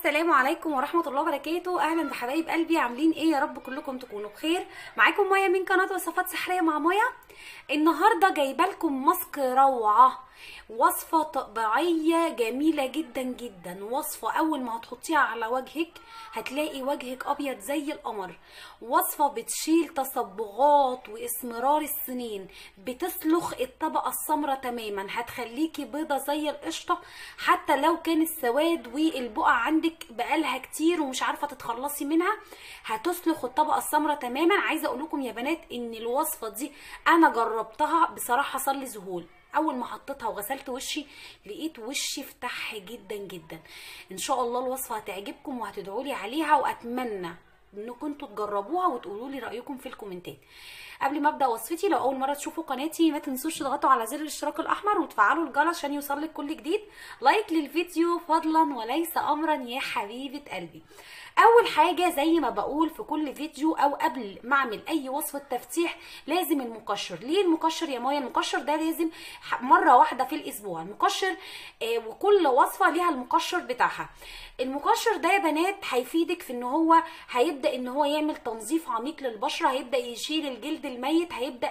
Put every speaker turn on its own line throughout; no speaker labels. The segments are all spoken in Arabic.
السلام عليكم ورحمة الله وبركاته. اهلا بحبايب قلبي، عاملين ايه؟ يا رب كلكم تكونوا بخير. معاكم مايا من قناة وصفات سحرية مع مايا. النهاردة جايبه لكم ماسك روعة، وصفة طبيعية جميلة جدا جدا. وصفة اول ما هتحطيها على وجهك هتلاقي وجهك ابيض زي القمر. وصفة بتشيل تصبغات واسمرار السنين، بتسلخ الطبقة السمراء تماما، هتخليكي بيضة زي القشطة. حتى لو كان السواد والبقع عندك بقالها كتير ومش عارفة تتخلصي منها، هتسلخ الطبقة السمراء تماما. عايزة اقول لكم يا بنات ان الوصفة دي انا جربتها بصراحة، حصل لي ذهول. اول ما حطيتها وغسلت وشي لقيت وشي فتح جدا جدا. ان شاء الله الوصفه هتعجبكم وهتدعوا لي عليها، واتمنى انكم انتوا تجربوها وتقولوا لي رايكم في الكومنتات. قبل ما ابدا وصفتي، لو اول مره تشوفوا قناتي ما تنسوش تضغطوا على زر الاشتراك الاحمر وتفعلوا الجرس عشان يوصلك كل جديد. لايك للفيديو فضلا وليس امرا يا حبيبه قلبي. اول حاجه زي ما بقول في كل فيديو او قبل ما اعمل اي وصفه تفتيح، لازم المقشر. ليه المقشر يا مايا؟ المقشر ده لازم مره واحده في الاسبوع. المقشر وكل وصفه ليها المقشر بتاعها. المقشر ده يا بنات هيفيدك في ان هو هيبدا ان هو يعمل تنظيف عميق للبشره، هيبدا يشيل الجلد الميت، هيبدا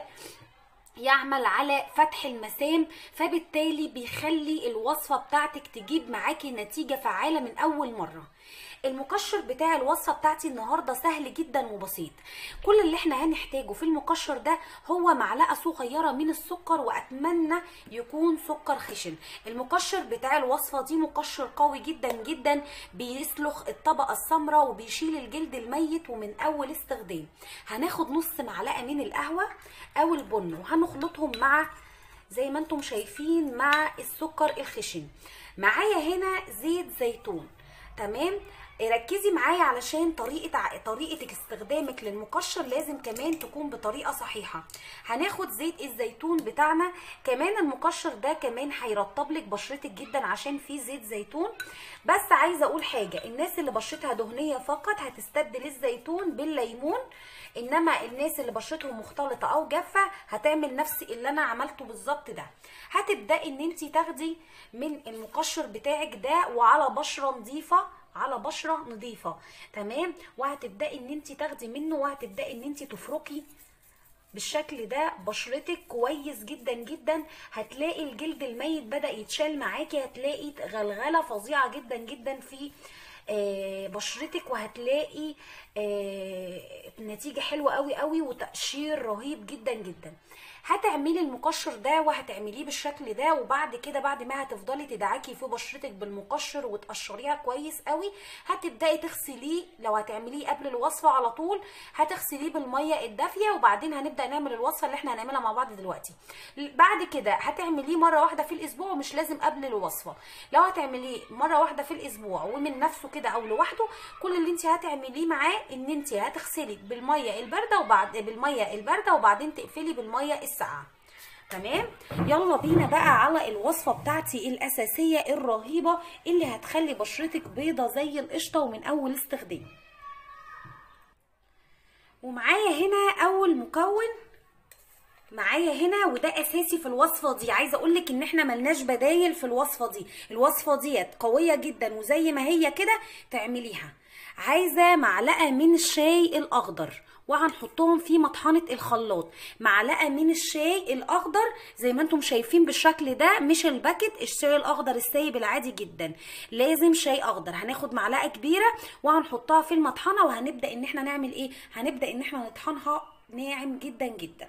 يعمل على فتح المسام، فبالتالي بيخلي الوصفه بتاعتك تجيب معاكي نتيجه فعاله من اول مره. المقشر بتاع الوصفه بتاعتي النهارده سهل جدا وبسيط. كل اللي احنا هنحتاجه في المقشر ده هو معلقه صغيره من السكر، واتمنى يكون سكر خشن. المقشر بتاع الوصفه دي مقشر قوي جدا جدا، بيسلخ الطبقه السمراء وبيشيل الجلد الميت ومن اول استخدام. هناخد نص معلقه من القهوه او البن وهنخلطهم مع زي ما انتم شايفين مع السكر الخشن. معايا هنا زيت زيتون. تمام، ركزي معايا علشان طريقة استخدامك للمقشر لازم كمان تكون بطريقة صحيحة. هناخد زيت الزيتون بتاعنا. كمان المقشر ده كمان هيرطب لك بشرتك جدا عشان فيه زيت زيتون. بس عايزة اقول حاجة، الناس اللي بشرتها دهنية فقط هتستبدل الزيتون بالليمون، انما الناس اللي بشرتهم مختلطة او جافة هتعمل نفس اللي انا عملته بالظبط ده. هتبدأي ان انتي تاخدي من المقشر بتاعك ده وعلى بشرة نظيفه، تمام، وهتبداي ان انت تاخدي منه وهتبداي ان انت تفركي بالشكل ده بشرتك كويس جدا جدا. هتلاقي الجلد الميت بدأ يتشال معاكي، هتلاقي غلغله فظيعه جدا جدا في بشرتك، وهتلاقي نتيجه حلوه قوي قوي وتقشير رهيب جدا جدا. هتعملي المقشر ده وهتعمليه بالشكل ده، وبعد كده بعد ما هتفضلي تدعكي في بشرتك بالمقشر وتقشريها كويس قوي، هتبداي تغسليه. لو هتعمليه قبل الوصفه على طول هتغسليه بالميه الدافيه، وبعدين هنبدا نعمل الوصفه اللي احنا هنعملها مع بعض دلوقتي. بعد كده هتعمليه مره واحده في الاسبوع، ومش لازم قبل الوصفه. لو هتعمليه مره واحده في الاسبوع ومن نفسه كده او لوحده، كل اللي انت هتعمليه معاه ان انت هتغسلي بالميه البارده وبعدين تقفلي بالميه الساقعه. تمام، يلا بينا بقى على الوصفه بتاعتي الاساسيه الرهيبه اللي هتخلي بشرتك بيضه زي القشطه ومن اول استخدام. ومعايا هنا اول مكون معايا هنا، وده اساسي في الوصفه دي. عايزه اقولك ان احنا ملناش بدايل في الوصفه دي. الوصفه ديت قويه جدا وزي ما هي كده تعمليها. عايزه معلقه من الشاي الاخضر وهنحطهم في مطحنه الخلاط. معلقه من الشاي الاخضر زي ما انتم شايفين بالشكل ده، مش الباكت، الشاي الاخضر السايب العادي جدا، لازم شاي اخضر. هناخد معلقه كبيره وهنحطها في المطحنه، وهنبدا ان احنا نعمل ايه؟ هنبدا ان احنا نطحنها ناعم جدا جدا.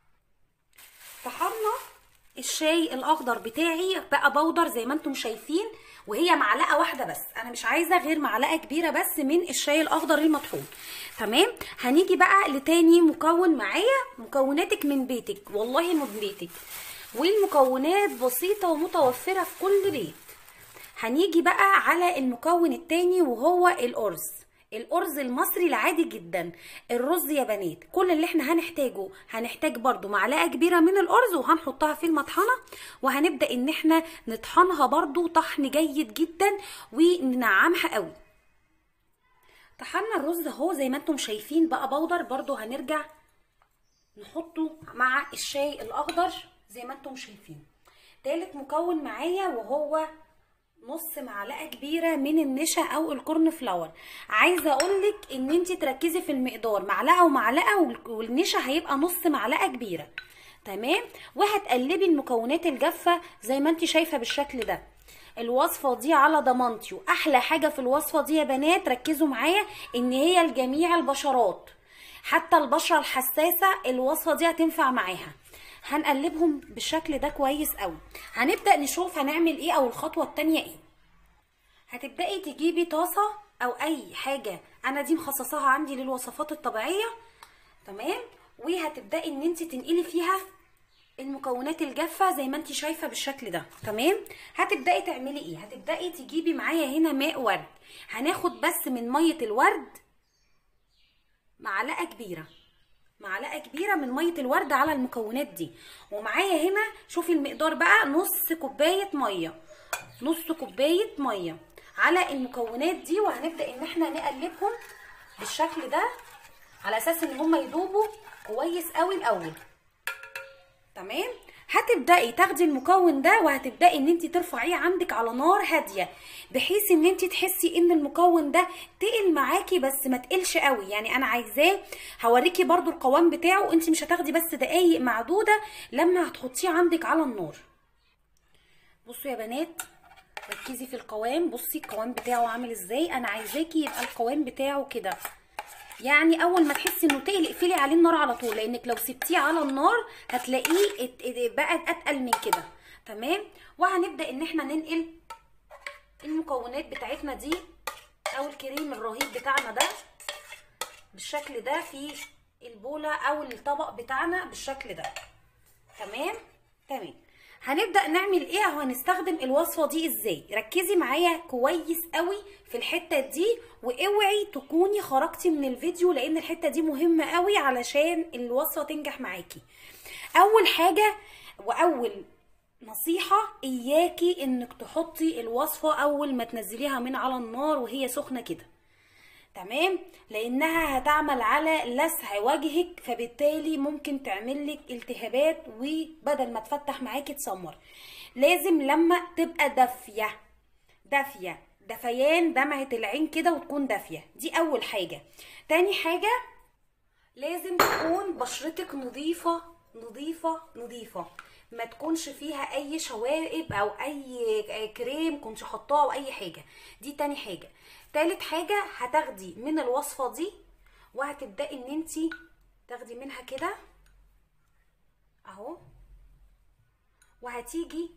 طحنا الشاي الاخضر بتاعي بقى بودر زي ما انتم شايفين، وهي معلقه واحده بس، انا مش عايزه غير معلقه كبيره بس من الشاي الاخضر المطحون. تمام، هنيجي بقى لتاني مكون معايا. مكوناتك من بيتك، والله من بيتك، والمكونات بسيطه ومتوفره في كل بيت. هنيجي بقى على المكون التاني وهو الارز المصري العادي جدا. الرز يا بنات كل اللي احنا هنحتاج برضو معلقه كبيره من الارز، وهنحطها في المطحنه، وهنبدا ان احنا نطحنها برضو طحن جيد جدا وننعمها قوي. طحنا الرز اهو زي ما انتم شايفين بقى بودر. برضو هنرجع نحطه مع الشاي الاخضر زي ما انتم شايفين. تالت مكون معايا وهو نص معلقه كبيره من النشا او الكورن فلاور. عايزه اقولك ان انت تركزي في المقدار، معلقه ومعلقه، والنشا هيبقى نص معلقه كبيره. تمام. وهتقلبي المكونات الجافه زي ما انت شايفه بالشكل ده. الوصفه دي على ضمانتي، واحلى حاجه في الوصفه دي يا بنات ركزوا معايا ان هي لجميع البشرات، حتى البشره الحساسه الوصفه دي هتنفع معاها. هنقلبهم بالشكل ده كويس قوي. هنبدأ نشوف هنعمل ايه او الخطوة التانية ايه. هتبدأي تجيبي طاسة او اي حاجة، انا دي مخصصاها عندي للوصفات الطبيعية. تمام. وهتبدأي ان انت تنقلي فيها المكونات الجافة زي ما انت شايفة بالشكل ده. تمام. هتبدأي تعملي ايه؟ هتبدأي تجيبي معايا هنا ماء ورد. هناخد بس من مية الورد معلقة كبيرة، معلقه كبيره من ميه الورد على المكونات دي. ومعايا هنا شوفي المقدار بقى، نص كوبايه ميه، نص كوبايه ميه على المكونات دي. وهنبدا ان احنا نقلبهم بالشكل ده على اساس ان هم يدوبوا كويس قوي الاول. تمام. هتبداي تاخدي المكون ده وهتبداي ان انت ترفعيه عندك على نار هاديه، بحيث ان انت تحسي ان المكون ده تقل معاكي بس ما تقلش قوي. يعني انا عايزاه، هوريكي برضو القوام بتاعه، انت مش هتاخدي بس دقايق معدوده لما هتحطيه عندك على النار. بصوا يا بنات، ركزي في القوام. بصي القوام بتاعه عامل ازاي. انا عايزاكي يبقى القوام بتاعه كده، يعني اول ما تحسي انه تقل اقفلي عليه النار على طول، لانك لو سبتيه على النار هتلاقيه بقى اتقل من كده. تمام. وهنبدا ان احنا ننقل المكونات بتاعتنا دي او الكريم الرهيب بتاعنا ده بالشكل ده في البوله او الطبق بتاعنا بالشكل ده. تمام. تمام. هنبدأ نعمل ايه او هنستخدم الوصفة دي ازاي. ركزي معايا كويس قوي في الحتة دي، واوعي تكوني خرجتي من الفيديو، لان الحتة دي مهمة قوي علشان الوصفة تنجح معاكي. اول حاجة واول نصيحة، اياكي انك تحطي الوصفة اول ما تنزليها من على النار وهي سخنة كده. تمام. لانها هتعمل على لسع وجهك، فبالتالي ممكن تعملك التهابات وبدل ما تفتح معاكي تسمر. لازم لما تبقى دافيه، دافيه دفيان دمعه العين كده وتكون دافيه. دي اول حاجه. تاني حاجه، لازم تكون بشرتك نظيفه نظيفه نظيفه، ما تكونش فيها اي شوائب او اي كريم كنت حطاه او اي حاجه. دي تاني حاجه. تالت حاجه، هتاخدي من الوصفه دي وهتبداي ان انتي تاخدي منها كده اهو، وهتيجي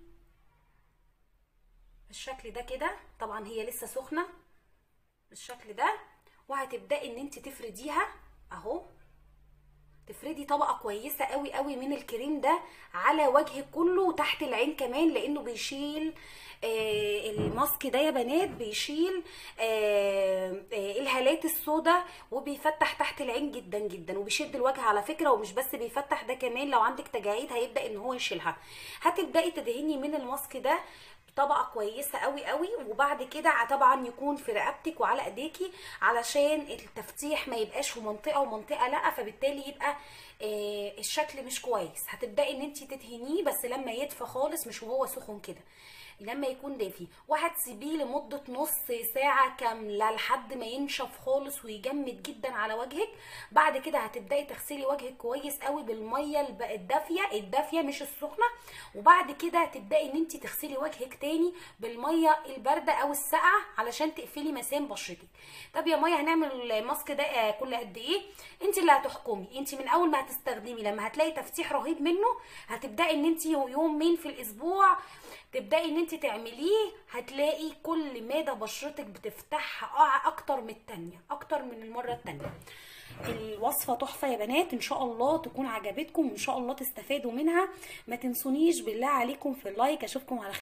بالشكل ده كده. طبعا هي لسه سخنه بالشكل ده. وهتبداي ان انتي تفرديها اهو، تفردي طبقه كويسه قوي قوي من الكريم ده على وجهك كله وتحت العين كمان، لانه بيشيل الماسك ده يا بنات، بيشيل الهالات السوداء وبيفتح تحت العين جدا جدا، وبيشد الوجه على فكره. ومش بس بيفتح، ده كمان لو عندك تجاعيد هيبدا ان هو يشيلها. هتبداي تدهني من الماسك ده طبقه كويسه قوي قوي، وبعد كده طبعا يكون في رقبتك وعلى ايديكي علشان التفتيح ما يبقاش في منطقه ومنطقه لا، فبالتالي يبقى الشكل مش كويس. هتبداي ان انت تدهنيه بس لما يدفى خالص، مش وهو سخن كده، لما يكون دافي. وهتسيبيه لمده نص ساعه كامله لحد ما ينشف خالص ويجمد جدا على وجهك. بعد كده هتبداي تغسلي وجهك كويس قوي بالميه الدافيه مش السخنه. وبعد كده تبداي ان انت تغسلي وجهك تاني بالميه البارده او الساقعه علشان تقفلي مسام بشرتك. طب يا ميه هنعمل الماسك ده كل قد ايه؟ انت اللي هتحكمي. انت من اول ما هتستخدمي لما هتلاقي تفتيح رهيب منه، هتبداي ان انت يومين في الاسبوع تبداي ان انت تعمليه، هتلاقي كل مادة بشرتك بتفتح اكتر من التانية، اكتر من المرة التانية. الوصفة تحفة يا بنات، ان شاء الله تكون عجبتكم وان شاء الله تستفادوا منها. ما تنسونيش بالله عليكم في اللايك. اشوفكم على خير.